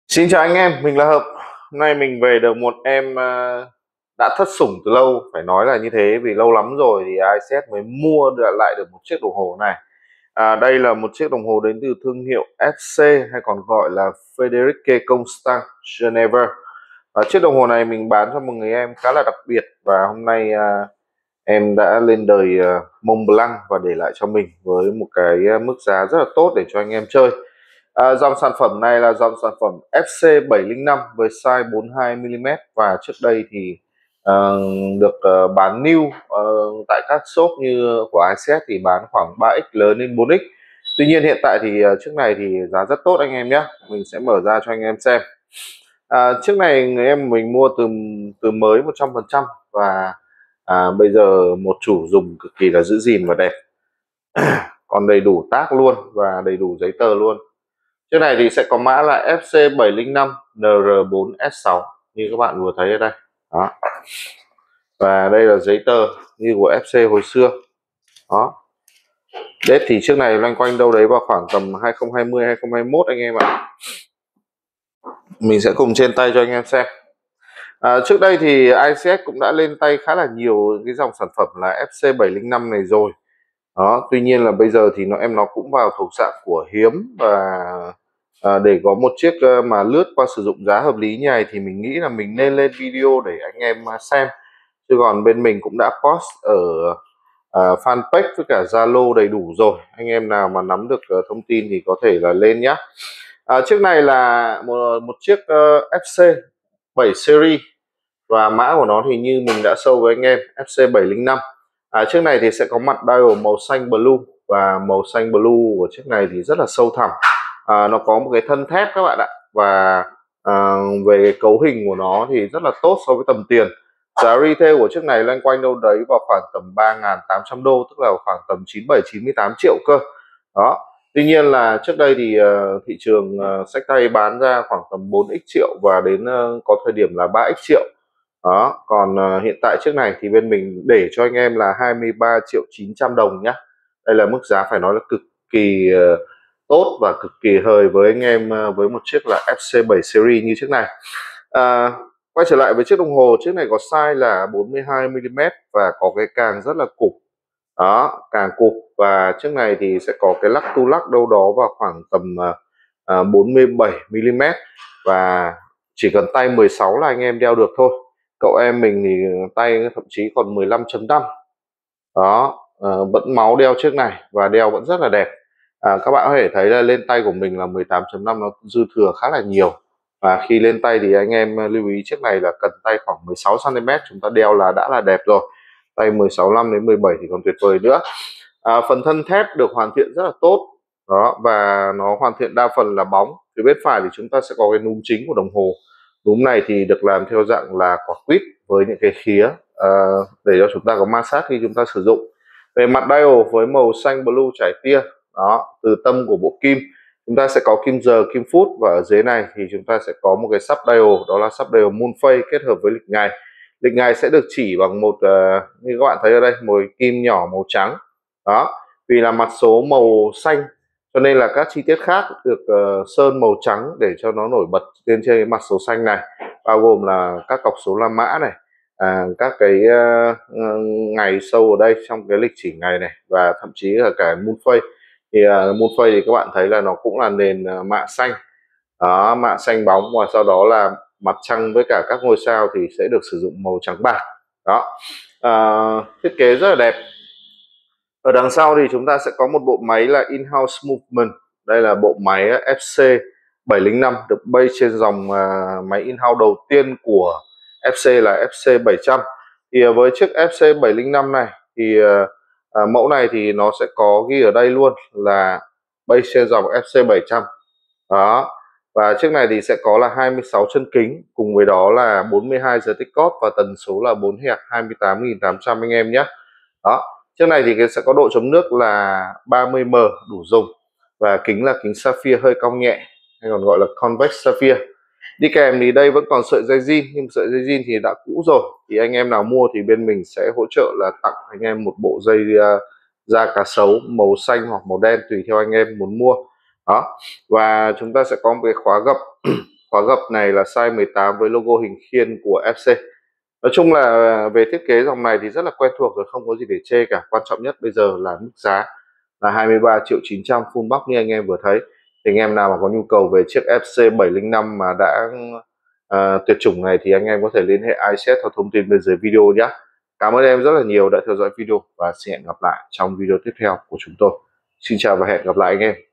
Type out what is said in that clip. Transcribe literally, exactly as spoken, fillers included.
Xin chào anh em, mình là Hợp. Hôm nay mình về được một em ờ, đã thất sủng từ lâu, phải nói là như thế vì lâu lắm rồi thì i xê ét mới mua được lại được một chiếc đồng hồ này. À, đây là một chiếc đồng hồ đến từ thương hiệu ép xê hay còn gọi là Frederique Constant Geneva. À, chiếc đồng hồ này mình bán cho một người em khá là đặc biệt và hôm nay à, em đã lên đời à, Mont Blanc và để lại cho mình với một cái à, mức giá rất là tốt để cho anh em chơi. À, dòng sản phẩm này là dòng sản phẩm ép xê bảy không năm với size bốn mươi hai mi li mét và trước đây thì uh, được uh, bán new uh, tại các shop như của i xê ét thì bán khoảng ba x lớn đến bốn x. Tuy nhiên hiện tại thì uh, chiếc này thì giá rất tốt anh em nhé. Mình sẽ mở ra cho anh em xem. À, chiếc này người em mình mua từ từ mới một trăm phần trăm và à, bây giờ một chủ dùng cực kỳ là giữ gìn và đẹp. Còn đầy đủ tác luôn và đầy đủ giấy tờ luôn. Chiếc này thì sẽ có mã là ép xê bảy không năm N R bốn S sáu như các bạn vừa thấy ở đây. Đó. Và đây là giấy tờ như của ép xê hồi xưa. Đó. Date thì chiếc này loanh quanh đâu đấy vào khoảng tầm hai không hai không hai không hai mốt anh em ạ. Mình sẽ cùng trên tay cho anh em xem. À, trước đây thì i xê ét cũng đã lên tay khá là nhiều cái dòng sản phẩm là ép xê bảy không năm này rồi. Đó, tuy nhiên là bây giờ thì nó em nó cũng vào thuộc dạng của hiếm và à, để có một chiếc mà lướt qua sử dụng giá hợp lý như này thì mình nghĩ là mình nên lên video để anh em xem, chứ còn bên mình cũng đã post ở à, fanpage với cả Zalo đầy đủ rồi. Anh em nào mà nắm được uh, thông tin thì có thể là lên nhá. À, chiếc này là một, một chiếc uh, ép xê bảy series và mã của nó thì như mình đã show với anh em ép xê bảy không năm. À, chiếc này thì sẽ có mặt dial màu xanh blue và màu xanh blue của chiếc này thì rất là sâu thẳm. À, nó có một cái thân thép các bạn ạ, và à, về cái cấu hình của nó thì rất là tốt so với tầm tiền. Giá retail của chiếc này loanh quanh đâu đấy vào khoảng tầm ba nghìn tám trăm đô, tức là khoảng tầm chín mươi bảy chín mươi tám triệu cơ. Đó. Tuy nhiên là trước đây thì uh, thị trường uh, xách tay bán ra khoảng tầm bốn x triệu và đến uh, có thời điểm là ba x triệu. Đó, còn uh, hiện tại chiếc này thì bên mình để cho anh em là hai mươi ba triệu chín trăm đồng nhá. Đây là mức giá phải nói là cực kỳ uh, tốt và cực kỳ hời với anh em uh, với một chiếc là ép xê bảy series như chiếc này. À, quay trở lại với chiếc đồng hồ, chiếc này có size là bốn mươi hai mi li mét và có cái càng rất là cục. Đó, càng cục và chiếc này thì sẽ có cái lắc tu lắc đâu đó vào khoảng tầm uh, bốn mươi bảy mi li mét và chỉ cần tay mười sáu là anh em đeo được thôi. Cậu em mình thì tay thậm chí còn mười lăm chấm năm. Đó, uh, vẫn máu đeo chiếc này và đeo vẫn rất là đẹp. À, các bạn có thể thấy là lên tay của mình là mười tám chấm năm, nó dư thừa khá là nhiều. Và khi lên tay thì anh em lưu ý chiếc này là cần tay khoảng mười sáu xăng ti mét chúng ta đeo là đã là đẹp rồi. Tay mười sáu năm đến mười bảy thì còn tuyệt vời nữa. À, phần thân thép được hoàn thiện rất là tốt. Đó, và nó hoàn thiện đa phần là bóng. Phía bên phải thì chúng ta sẽ có cái núm chính của đồng hồ. Núm này thì được làm theo dạng là quả quýt với những cái khía uh, để cho chúng ta có ma sát khi chúng ta sử dụng. Về mặt dial với màu xanh blue trải tia, đó, từ tâm của bộ kim chúng ta sẽ có kim giờ, kim phút và ở dưới này thì chúng ta sẽ có một cái sub dial, đó là sub dial moon phase kết hợp với lịch ngày. Lịch ngày sẽ được chỉ bằng một uh, như các bạn thấy ở đây, một kim nhỏ màu trắng. Đó, vì là mặt số màu xanh cho nên là các chi tiết khác được uh, sơn màu trắng để cho nó nổi bật lên trên cái mặt số xanh này, bao gồm là các cọc số la mã này, à, các cái uh, ngày sâu ở đây trong cái lịch chỉ ngày này và thậm chí là cả moon phase. Thì uh, moon phase thì các bạn thấy là nó cũng là nền uh, mạ xanh. Đó, mạ xanh bóng và sau đó là mặt trăng với cả các ngôi sao thì sẽ được sử dụng màu trắng bạc. Đó, uh, thiết kế rất là đẹp. Ở đằng sau thì chúng ta sẽ có một bộ máy là in-house movement. Đây là bộ máy ép xê bảy không năm được base trên dòng uh, máy in-house đầu tiên của ép xê là ép xê bảy trăm. Thì uh, với chiếc ép xê bảy không năm này thì uh, uh, mẫu này thì nó sẽ có ghi ở đây luôn là base trên dòng ép xê bảy trăm. Đó. Và chiếc này thì sẽ có là hai mươi sáu chân kính, cùng với đó là bốn mươi hai giờ tích cóp và tần số là bốn héc hai mươi tám nghìn tám trăm anh em nhé. Đó. Chiếc này thì sẽ có độ chống nước là ba mươi mờ đủ dùng và kính là kính sapphire hơi cong nhẹ hay còn gọi là convex sapphire. Đi kèm thì đây vẫn còn sợi dây zin, nhưng sợi dây zin thì đã cũ rồi, thì anh em nào mua thì bên mình sẽ hỗ trợ là tặng anh em một bộ dây uh, da cá sấu màu xanh hoặc màu đen tùy theo anh em muốn mua. Đó, và chúng ta sẽ có một cái khóa gập khóa gập này là size mười tám với logo hình khiên của ép xê. Nói chung là về thiết kế dòng này thì rất là quen thuộc rồi, không có gì để chê cả. Quan trọng nhất bây giờ là mức giá là hai mươi ba triệu chín trăm full box như anh em vừa thấy. Thì anh em nào mà có nhu cầu về chiếc ép xê bảy không năm mà đã uh, tuyệt chủng này thì anh em có thể liên hệ iSet theo thông tin bên dưới video nhé. Cảm ơn em rất là nhiều đã theo dõi video và xin hẹn gặp lại trong video tiếp theo của chúng tôi. Xin chào và hẹn gặp lại anh em.